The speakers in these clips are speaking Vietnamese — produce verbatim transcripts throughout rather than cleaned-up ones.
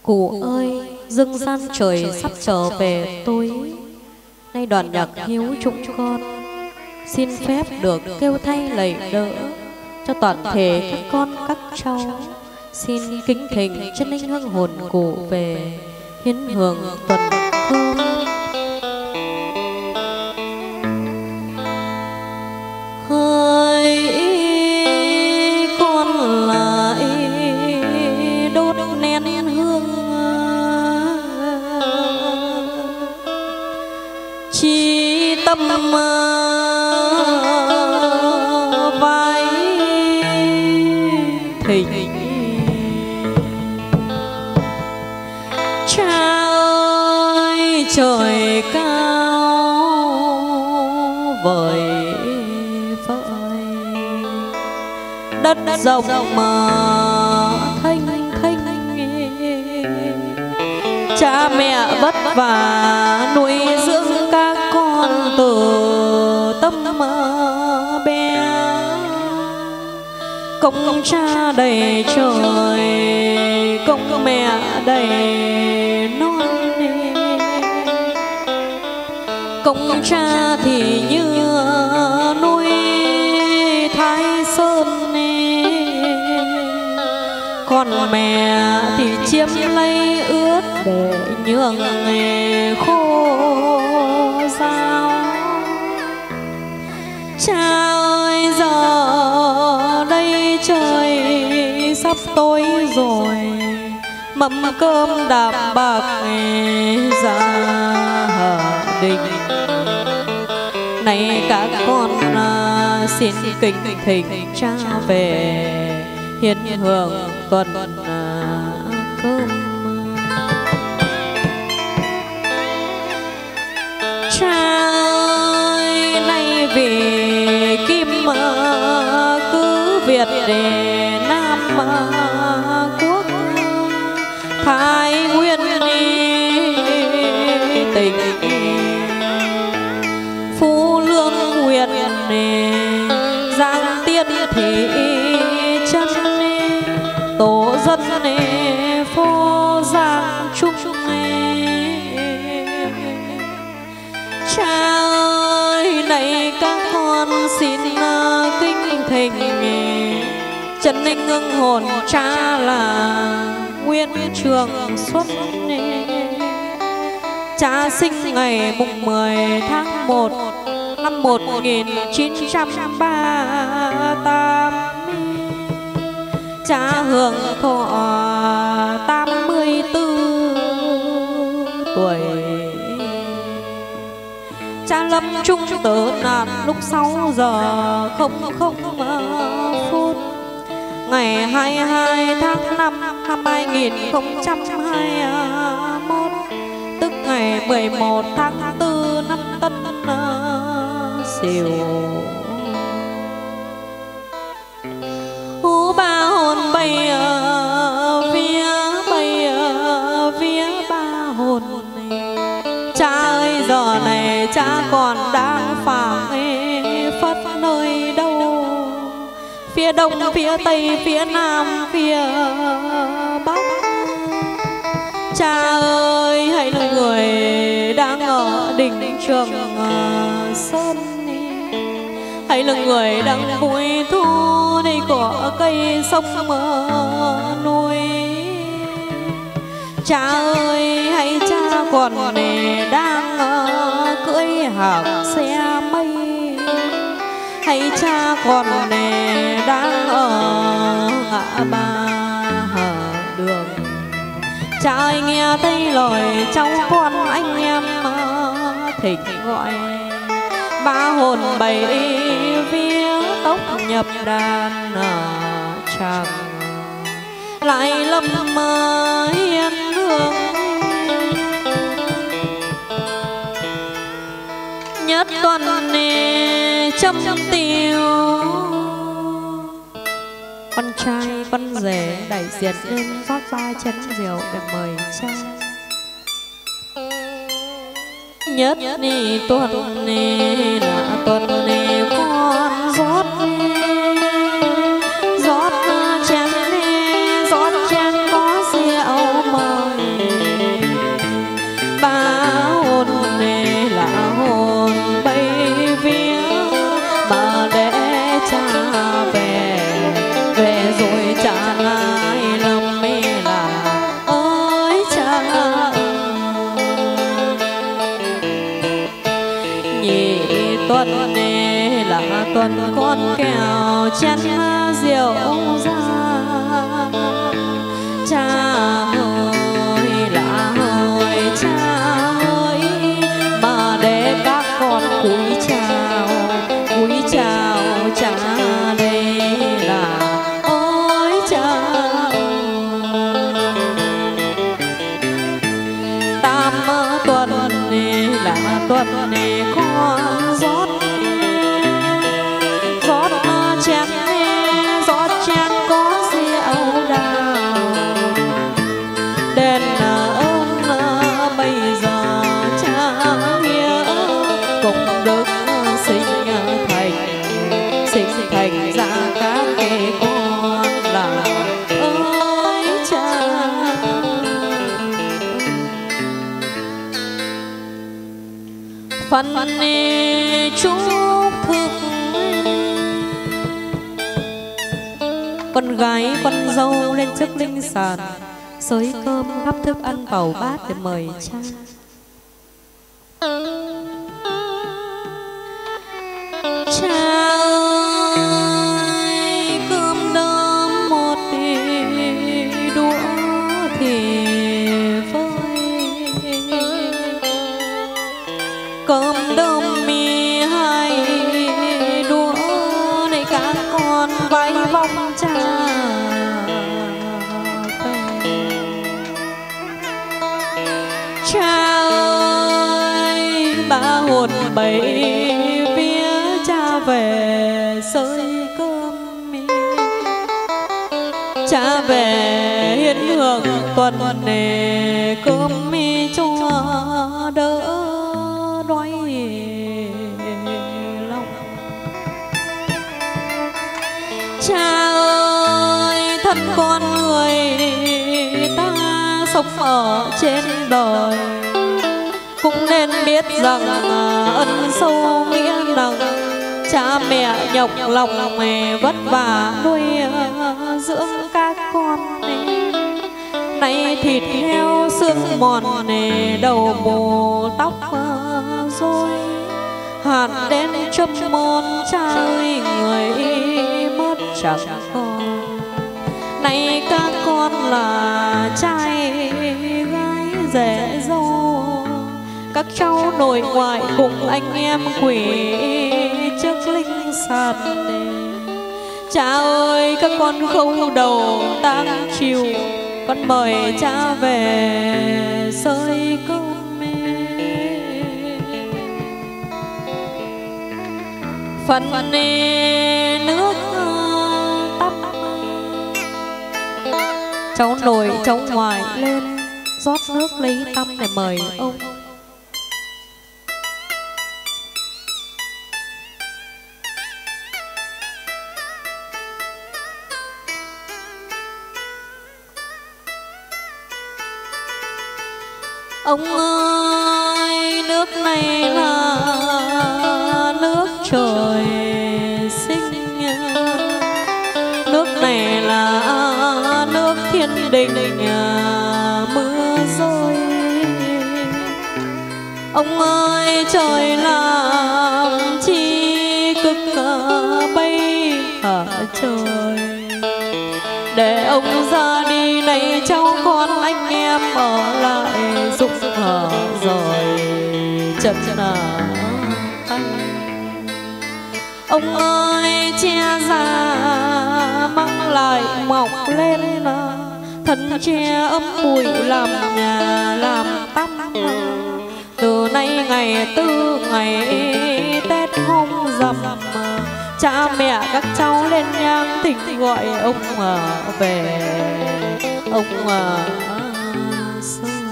Cụ ơi, dương gian trời sắp trở về tối. Nay đoàn nhạc hiếu chúng con xin phép được kêu thay lạy đỡ cho toàn thể các con các cháu. Xin kính thỉnh chân linh hương hồn cụ về hiến hưởng tuần cơm. Hỡi con lại đốt nén hương, chỉ tâm vai thỉnh. Cha ơi trời cao vời vợi, đất rộng mà thanh thanh, cha mẹ vất vả nuôi dưỡng các con từ tâm bé. Công cha đầy trời, công mẹ đầy non. Công cha thì như núi Thái Sơn, còn mẹ thì chiếm lấy ướt để nhường nghề khô dao. Cha ơi giờ đây trời sắp tối rồi, mâm cơm đạm bạc ra đình. Này các con xin kính thỉnh cha về hiến hưởng tuần cơm. Cha ơi nay vì kim cứ Việt để Nam Quốc, Thái Nguyên tỉnh Phú Lương huyện Giang Tiên thị chân, tổ dân phố Giang Trung. Cha ơi này các con xin kính thỉnh chân linh ngưng hồn cha là Nguyễn Trường Xuất. Cha sinh ngày mùng mười tháng một năm một nghìn chín trăm ba mươi tám. Cha hưởng thọ tám mươi tư tuổi. Cha lâm chung tử nạn lúc sáu giờ không không phút ngày hai mươi hai tháng năm năm hai nghìn không trăm hai mươi mốt, tức ngày mười một tháng tư năm Tân Sửu. Hú ba hồn bay vía bay vía ba hồn. Cha ơi giờ này cha còn đang phảng phất nơi đâu? Phía đông, phía tây, phía nam, phía bắc. Cha ơi hãy là người đang ở đỉnh Trường Sơn, hãy là người đang vui thu đây có cây sông núi. Cha ơi hãy cha còn đang cưỡi hạc xe mây, hãy cha còn đang ở ngã ba đường. Cha ơi nghe thấy lời cháu con anh em thỉnh gọi, ba hồn bảy vía tốc nhập đàn chàng lại lâm hiên hương. Nhất tuần châm tiêu, con trai con rể đại diện lên rót ba chén rượu để mời cha. Nhất ni tuần ni là tuần ni con rót rót chén rót chén có rượu mời. tuần con kẹo chén rượu ra. Cha ơi là ơi cha ơi, mà để các con cúi chào cúi chào cha đây là ôi cha. Tam tuần là tuần con rót rót chén rót chén có rượu đào. Đền ơn bây giờ cha nghĩa cùng đức sinh thành sinh thành ra các cái con là ơi cha. Phần chúc thực con gái con dâu lên trước linh sàn, xới cơm gắp thức ăn vào bát để mời cha. Cha ơi cơm đơm một đũa thì vơi, cơm đơm mì hai đũa để các con vái vong cha. Cha ơi ba hồn bảy vía cha về xơi cơm mì. Cha về hiến hưởng tuần nề cơm mì cho đỡ đói lòng. Cha ơi thân con người ta sống ở trên đời cũng nên biết rằng ân sâu nghĩa nặng. Cha mẹ nhọc lòng vất vả nuôi dưỡng các con này. Nay thịt heo xương mòn đầu mù tóc rối, hạn đến châm môn cha ơi người mất chẳng còn. Nay các con là trai gái rể dâu, các cháu nội ngoại cùng anh em quỷ trước linh sàn. Cha ơi các con khâu đầu tang chiều, con mời cha về xơi cơm mê. Phần nước tắm, cháu nội cháu ngoại lên rót nước lấy tăm để mời ông. Ông ơi nước này là nước trời sinh, nước này là nước thiên đình mưa rơi. Ông ơi trời làm chi cực bay ở trời, để ông ra đi này cháu con anh em ở lại giúp hở rồi chân là tay. Ông ơi che ra măng lại mọc lên, thân che ấm bụi làm nhà làm tắm. Từ nay ngày tư ngày Tết hôm rằm, cha mẹ các cháu lên nhang thỉnh gọi ông về ông xơi.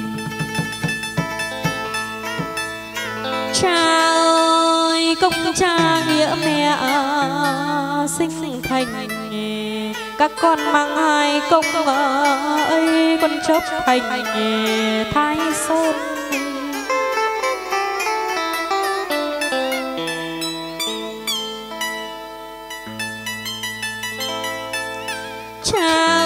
Cha ơi công cha nghĩa mẹ sinh thành, các con mang hai công ơi con chấp hành Thái Sơn. Cha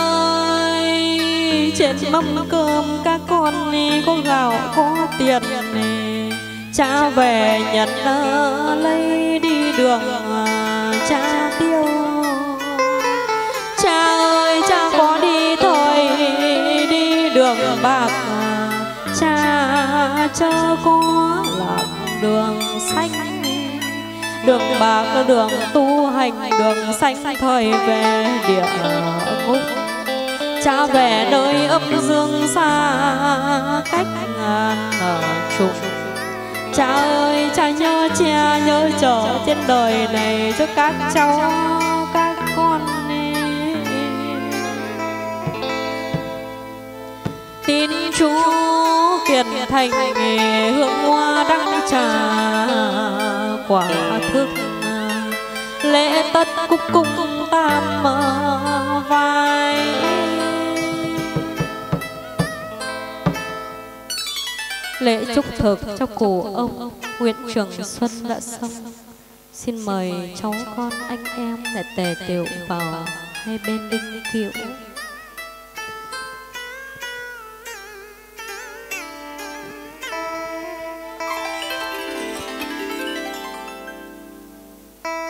ơi trên mâm cơm các con có gạo có tiền, cha về nhận lấy đi đường cha tiêu. Cha ơi cha có đi thôi đi đường bạc, cha chớ có lạc đường xanh. Đường bạc là đường tu hành, đường xanh thời về địa ngục. Cha về nơi âm dương xa cách ngàn trùng. Cha ơi cha nhớ cha nhớ chờ trên đời này cho các cháu các con. Tin Chúa Kiền Thành hương hoa đăng trà quả thức. Lễ tất cúc cung tam vai. Lễ chúc thực cho cụ ông Nguyễn Trường Xuân đã xong. Xin mời cháu con anh em để tề tựu vào hai bên đinh kiệu.